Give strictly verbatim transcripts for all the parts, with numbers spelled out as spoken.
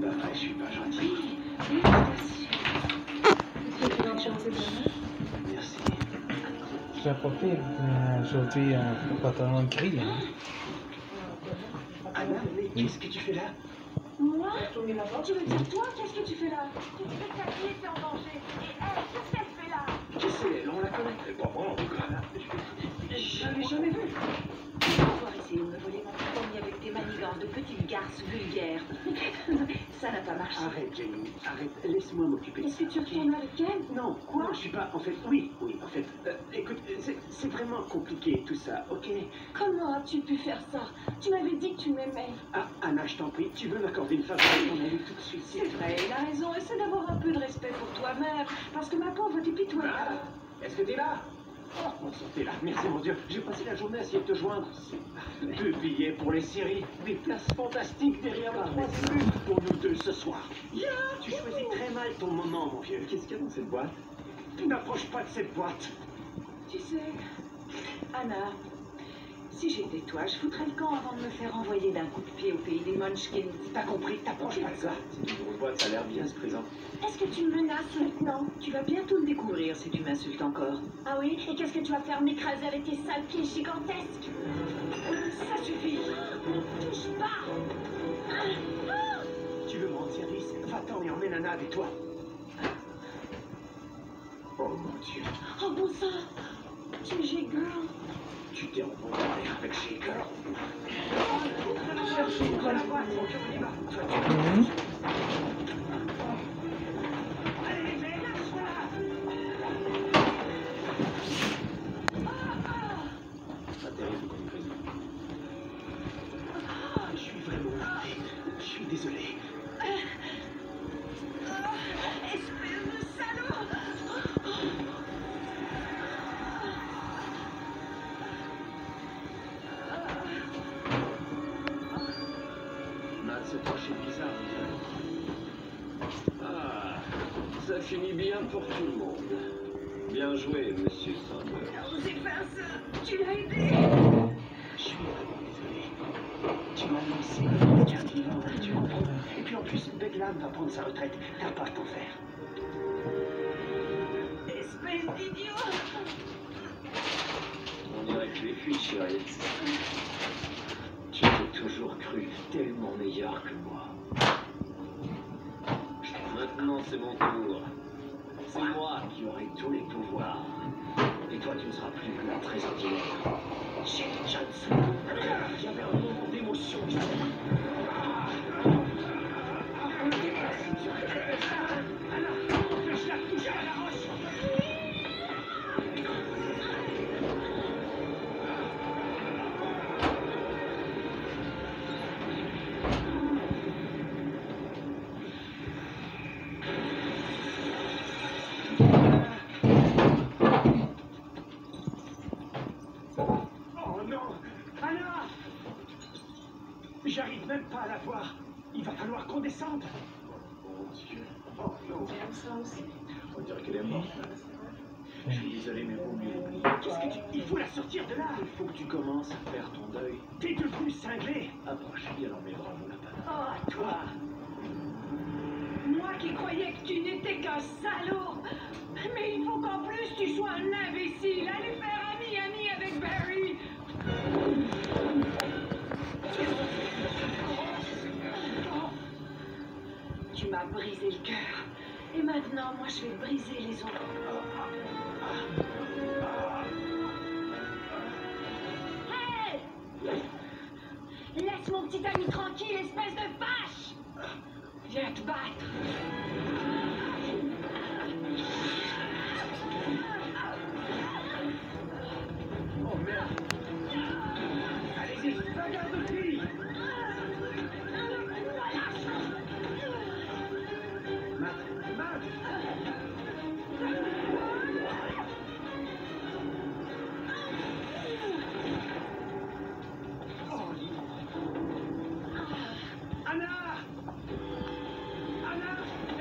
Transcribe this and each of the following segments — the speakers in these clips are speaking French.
Bah, je suis pas gentil. Oui, merci. Est-ce que tu vas chanter demain? Merci. Je l'ai pas fait euh, aujourd'hui un pantalon gris. Hein. Anna, mais qu'est-ce que tu fais là? Moi? Tu veux dire toi? Qu'est-ce que tu fais là? Tu sais que ta vie est en danger. Et elle, qu'est-ce qu'elle fait là? Qui c'est elle? On la connaît. C'est pas moi, en tout cas. Je l'ai jamais vue. Tu vas avoir essayé de me voler mon premier avec tes manigances de petite garce vulgaire. Ça n'a pas marché. Arrête, Jenny. Arrête. Laisse-moi m'occuper de Est-ce ça. que tu retournes avec elle? Non, Quoi? non, je suis pas. En fait, oui, oui, en fait. Euh, écoute, c'est vraiment compliqué tout ça, ok? Comment as-tu pu faire ça? Tu m'avais dit que tu m'aimais. Ah, Anna, je t'en prie, tu veux m'accorder une faveur? On a eu tout de suite. C'est vrai, il a raison. Essaie d'avoir un peu de respect pour toi-même. Parce que ma pauvre, t'es pitoyable. Ah, est-ce que t'es là? Oh, on sortait là. Merci, mon Dieu. J'ai passé la journée à essayer de te joindre. Deux billets pour les séries. Des places fantastiques derrière le troisième but pour nous deux ce soir. Yeah, tu choisis très mal ton moment, mon vieux. Qu'est-ce qu'il y a dans cette boîte? Tu n'approches pas de cette boîte. Tu sais, Anna, si j'étais toi, je foutrais le camp avant de me faire envoyer d'un coup de pied au pays des Munchkins. T'as compris? T'approches pas de ça. C'est une grosse boîte, ça a l'air bien ce présent. Est-ce que tu me menaces maintenant? Tu vas bientôt le découvrir si tu m'insultes encore. Ah oui? Et qu'est-ce que tu vas faire? M'écraser avec tes sales pieds gigantesques? Ça suffit! Touche pas! Tu veux me rendre service? Va-t'en et emmène Anna avec toi. Oh mon Dieu. Oh bon sang! Tu es J-Girl! Tu t'es envoyé avec Shaker. Cherchez quoi la boîte, mon Dieu, on y va. Mhm. Allez, mais lâche-la! Pas terrible comme prison. Je suis vraiment navré. Je suis désolé. Espèce de salaud! Matt, cette poche est bizarre, on dirait. Ah, ça finit bien pour tout le monde. Bien joué, monsieur Sanders. Osez faire ça! Tu l'as aidé! Je suis vraiment désolé. Tu m'as lancé. Tu as dit tu comprends. Et puis en plus, Beglam va prendre sa retraite. T'as pas à t'en faire. Espèce d'idiot! On dirait que les filles, chérie. Tu t'es toujours cru tellement meilleur que moi. Maintenant, c'est mon tour. C'est moi qui aurai tous les pouvoirs. Et toi, tu ne seras plus que la très ordinaire. Jake Johnson. Il y avait un moment d'émotion. J'arrive même pas à la voir. Il va falloir qu'on descende. Oh mon Dieu. Oh non. J'aime ça aussi. On dirait qu'elle est morte. Je suis désolé, mais vaut mieux l'oublier. Qu'est-ce que tu... Il faut la sortir de là. Il faut que tu commences à faire ton deuil. T'es devenu cinglé. Approche, viens dans mes bras, mon lapin. Oh, toi! Moi qui croyais que tu n'étais qu'un salaud! Mais il faut qu'en plus tu sois un imbécile! Allez faire ami-ami avec Barry! Tu m'as brisé le cœur. Et maintenant, moi, je vais briser les autres. Hey! Laisse mon petit ami tranquille, espèce de vache! Viens te battre! Oh merde. Allez-y, bagarre de filles. Matt, Matt. Oh, Anna! Anna!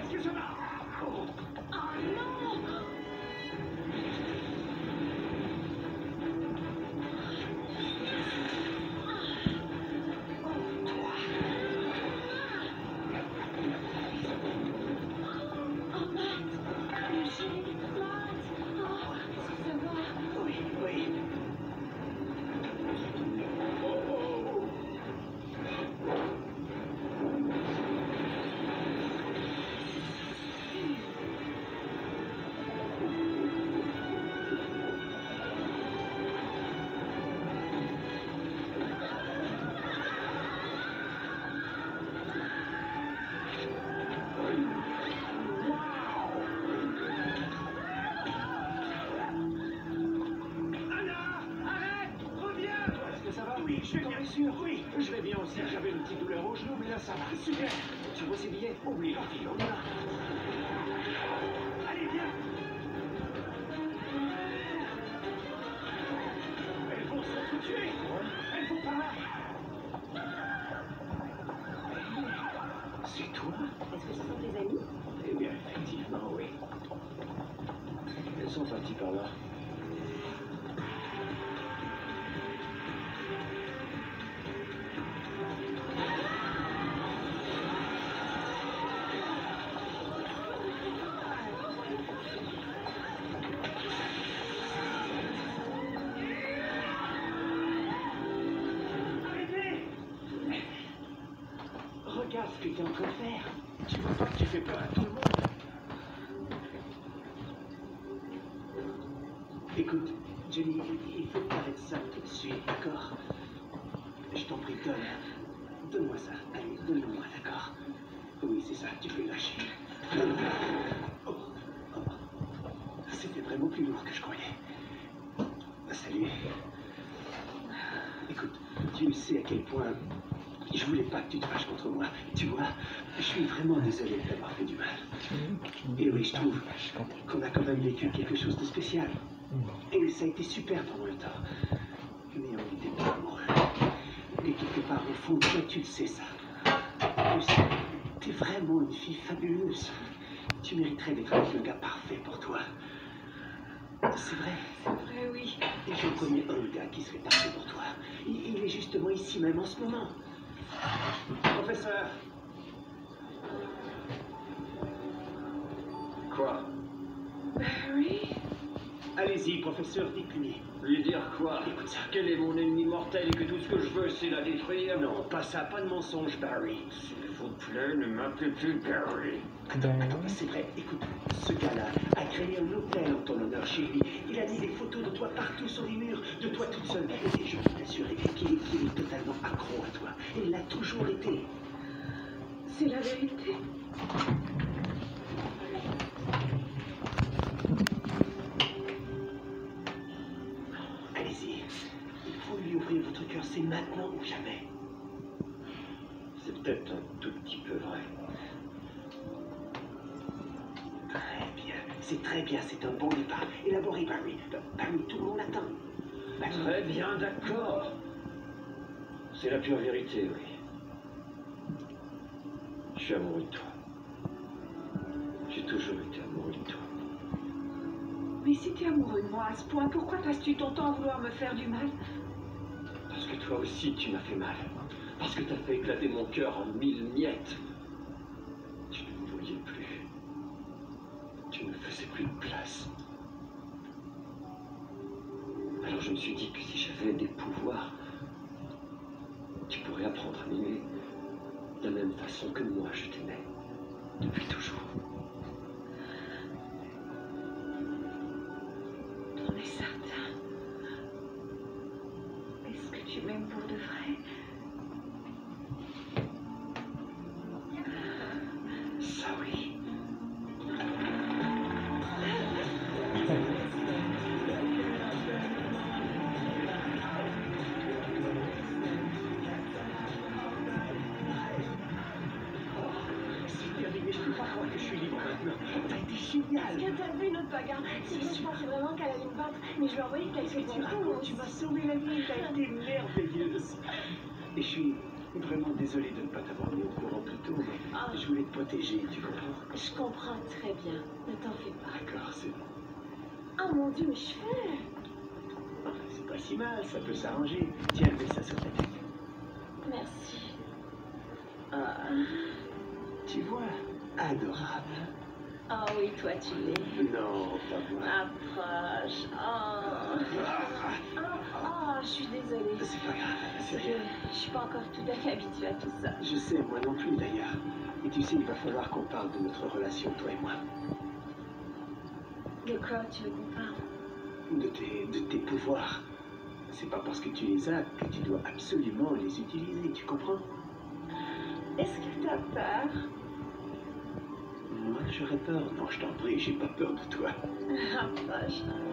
Je vais bien sûr, oui. Je vais bien aussi. J'avais une petite douleur au genou, mais là ça va. Super. Tu vois ces billets? Oublie leur fille, on y va. Allez, viens. Elles vont se tuer. Elles vont par là. C'est toi? Est-ce que ce sont tes amis? Eh bien, effectivement, oui. Elles sont parties par là. Regarde ce que tu es en train de faire. Tu vois pas que tu fais peur à tout le monde? Écoute, Jenny, il faut que tu arrêtes ça tout de suite, d'accord? Je t'en prie, donne. Donne-moi ça. Allez, donne-le-moi, d'accord? Oui, c'est ça, tu peux lâcher. Oh, oh. C'était vraiment plus lourd que je croyais. Salut. Écoute, tu sais à quel point je voulais pas que tu te fâches contre moi. Tu vois, je suis vraiment désolé d'avoir fait du mal. Et oui, je trouve qu'on a quand même vécu quelque chose de spécial. Et ça a été super pendant le temps. Mais on était pas amoureux. Et quelque part au fond, toi, tu le sais ça. Tu sais, t'es vraiment une fille fabuleuse. Tu mériterais d'être avec le gars parfait pour toi. C'est vrai. C'est vrai, oui. Et je connais un gars qui serait parfait pour toi. Il, il est justement ici même en ce moment. Professeur. Quoi? Barry? Allez-y, professeur, dites-lui. Lui dire quoi? Écoute ça. Qu'elle est mon ennemi mortel et que tout ce que je veux, c'est la détruire? Non, pas ça, pas de mensonge, Barry. S'il vous plaît, ne m'appelez plus Barry. Ben Attends, oui. c'est vrai, écoute, ce gars-là a créé un hôtel en ton honneur chez lui. Il a mis des photos de toi partout sur les murs, de toi toute seule. Et je peux t'assurer qu'il est, qu'il est totalement accro à toi. Et il l'a toujours été. C'est la vérité. Allez-y, il faut lui ouvrir votre cœur, c'est maintenant ou jamais. C'est peut-être un tout petit peu vrai. Très bien, c'est très bien, c'est un bon départ. Élaboré, Barry. Barry, tout le monde attend. Barry. Très bien, d'accord. C'est la pure vérité, oui. Je suis amoureux de toi. J'ai toujours été amoureux de toi. Mais si t'es amoureux de moi à ce point, pourquoi passes-tu ton temps à vouloir me faire du mal? Parce que toi aussi, tu m'as fait mal. Parce que t'as fait éclater mon cœur en mille miettes. Tu ne me voyais plus. Tu ne faisais plus de place. Alors je me suis dit que si j'avais des pouvoirs, tu pourrais apprendre à m'aimer de la même façon que moi je t'aimais. Depuis toujours. On est certain. Est-ce que tu m'aimes pour de vrai? Ça oui. C'est terminé, je peux pas croire que je suis libre maintenant. T'as été génial. Est-ce que t'as vu notre bagarre? Sinon, je pensais vraiment qu'elle allait me battre, mais je lui ai envoyé quelques Tu photos. racontes, tu m'as sauvé la vie, t'as été merveilleuse. Et je suis vraiment désolé de ne pas t'avoir mis au courant plus tôt, mais Ah. je voulais te protéger, tu comprends? Je comprends très bien. Ne t'en fais pas. D'accord, c'est bon. Oh mon Dieu, mes cheveux! C'est pas si mal, ça peut s'arranger. Tiens, mets ça sur ta tête. Merci. Ah. Tu vois, adorable. Oh oui, toi tu l'es. Non, pas moi. Approche. Oh. Oh, oh, je suis désolée. C'est pas grave, c'est Je, rien. je suis pas encore tout à fait habituée à tout ça. Je sais, moi non plus d'ailleurs. Et tu sais, il va falloir qu'on parle de notre relation, toi et moi. De quoi tu veux qu'on parle? De tes, de tes pouvoirs. C'est pas parce que tu les as que tu dois absolument les utiliser, tu comprends? Est-ce que t'as peur? Moi, j'aurais peur. Non, je t'en prie, j'ai pas peur de toi. Approche.